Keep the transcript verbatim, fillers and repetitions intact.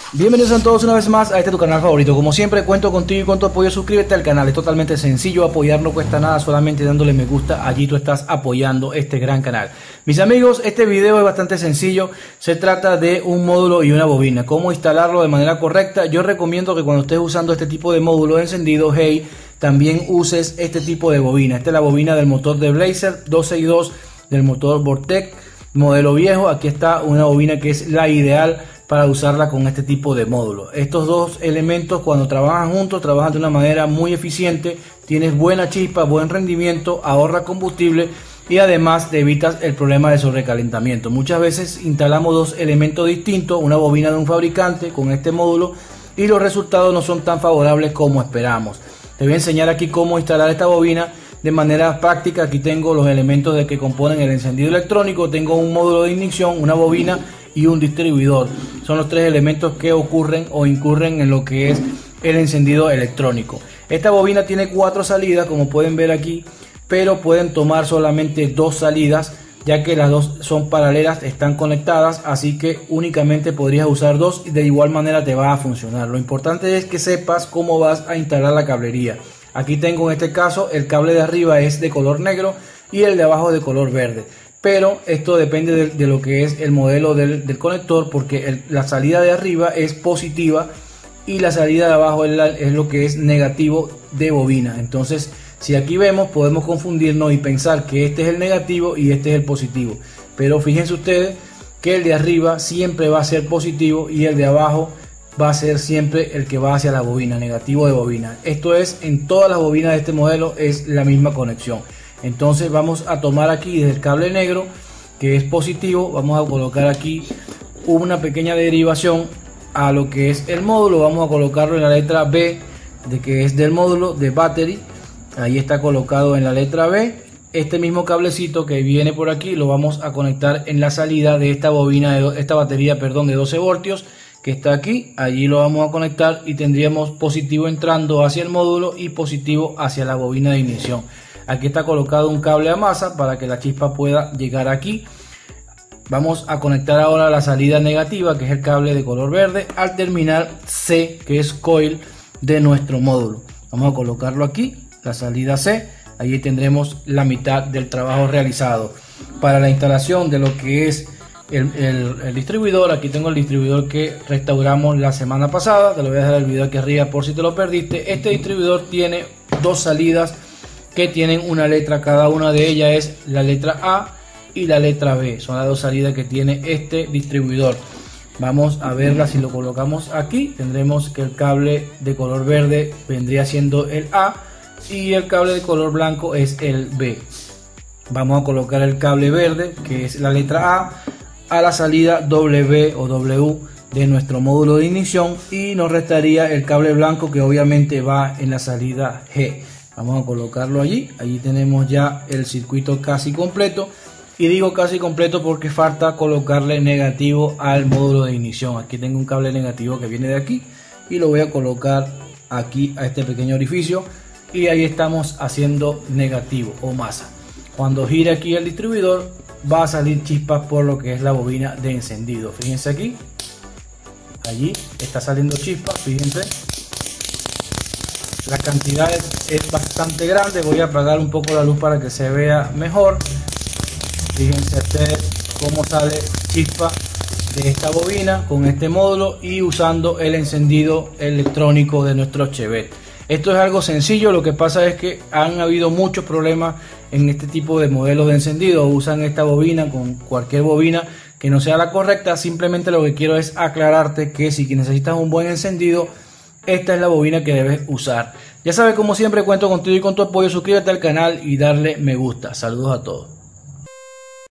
Bienvenidos a todos una vez más a este tu canal favorito. Como siempre cuento contigo y con tu apoyo. Suscríbete al canal, es totalmente sencillo, apoyar no cuesta nada, solamente dándole me gusta, allí tú estás apoyando este gran canal. Mis amigos, este video es bastante sencillo, se trata de un módulo y una bobina, cómo instalarlo de manera correcta. Yo recomiendo que cuando estés usando este tipo de módulo de encendido, hey, también uses este tipo de bobina. Esta es la bobina del motor de Blazer dos sesenta y dos del motor Vortec, modelo viejo. Aquí está una bobina que es la ideal para usarla con este tipo de módulo. Estos dos elementos, cuando trabajan juntos, trabajan de una manera muy eficiente. Tienes buena chispa, buen rendimiento, ahorra combustible y además te evitas el problema de sobrecalentamiento. Muchas veces instalamos dos elementos distintos, una bobina de un fabricante con este módulo, y los resultados no son tan favorables como esperamos. Te voy a enseñar aquí cómo instalar esta bobina de manera práctica. Aquí tengo los elementos de que componen el encendido electrónico. Tengo un módulo de ignición, una bobina y un distribuidor. Son los tres elementos que ocurren o incurren en lo que es el encendido electrónico. Esta bobina tiene cuatro salidas, como pueden ver aquí, pero pueden tomar solamente dos salidas, ya que las dos son paralelas, están conectadas, así que únicamente podrías usar dos y de igual manera te va a funcionar. Lo importante es que sepas cómo vas a instalar la cablería. Aquí tengo en este caso el cable de arriba es de color negro y el de abajo de color verde. Pero esto depende de, de lo que es el modelo del, del conector, porque el, la salida de arriba es positiva y la salida de abajo es, la, es lo que es negativo de bobina. Entonces, si aquí vemos, podemos confundirnos y pensar que este es el negativo y este es el positivo. Pero fíjense ustedes que el de arriba siempre va a ser positivo y el de abajo va a ser siempre el que va hacia la bobina, negativo de bobina. Esto es en todas las bobinas de este modelo, es la misma conexión. Entonces vamos a tomar aquí desde el cable negro, que es positivo, vamos a colocar aquí una pequeña derivación a lo que es el módulo. Vamos a colocarlo en la letra B, de que es del módulo de battery. Ahí está colocado en la letra B. Este mismo cablecito que viene por aquí lo vamos a conectar en la salida de esta bobina, de esta batería, perdón, de doce voltios que está aquí. Allí lo vamos a conectar y tendríamos positivo entrando hacia el módulo y positivo hacia la bobina de ignición. Aquí está colocado un cable a masa para que la chispa pueda llegar aquí. Vamos a conectar ahora la salida negativa, que es el cable de color verde, al terminal C, que es coil de nuestro módulo. Vamos a colocarlo aquí, la salida C. Allí tendremos la mitad del trabajo realizado. Para la instalación de lo que es el, el, el distribuidor, aquí tengo el distribuidor que restauramos la semana pasada. Te lo voy a dejar el video aquí arriba por si te lo perdiste. Este distribuidor tiene dos salidas que tienen una letra, cada una de ellas es la letra A y la letra B, son las dos salidas que tiene este distribuidor. Vamos a verla. Si lo colocamos aquí, tendremos que el cable de color verde vendría siendo el A y el cable de color blanco es el B. Vamos a colocar el cable verde, que es la letra A, a la salida W o W de nuestro módulo de ignición, y nos restaría el cable blanco, que obviamente va en la salida G. Vamos a colocarlo allí. Allí tenemos ya el circuito casi completo. Y digo casi completo porque falta colocarle negativo al módulo de ignición. Aquí tengo un cable negativo que viene de aquí y lo voy a colocar aquí a este pequeño orificio. Y ahí estamos haciendo negativo o masa. Cuando gire aquí el distribuidor va a salir chispas por lo que es la bobina de encendido. Fíjense aquí. Allí está saliendo chispas, fíjense. La cantidad es, es bastante grande. Voy a apagar un poco la luz para que se vea mejor. Fíjense ustedes cómo sale chispa de esta bobina con este módulo y usando el encendido electrónico de nuestro Chevette. Esto es algo sencillo. Lo que pasa es que han habido muchos problemas en este tipo de modelos de encendido. Usan esta bobina con cualquier bobina que no sea la correcta. Simplemente lo que quiero es aclararte que si necesitas un buen encendido, esta es la bobina que debes usar. Ya sabes, como siempre cuento contigo y con tu apoyo. Suscríbete al canal y darle me gusta. Saludos a todos.